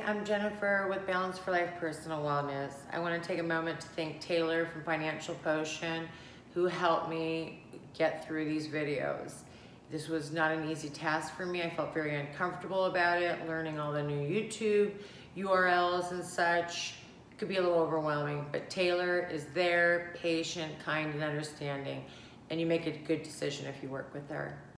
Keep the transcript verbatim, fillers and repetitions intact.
I'm Jennifer with Balance for Life Personal Wellness. I want to take a moment to thank Taylor from Financial Potion who helped me get through these videos. This was not an easy task for me. I felt very uncomfortable about it, learning all the new YouTube U R Ls and such. It could be a little overwhelming, but Taylor is there, patient, kind, and understanding, and you make a good decision if you work with her.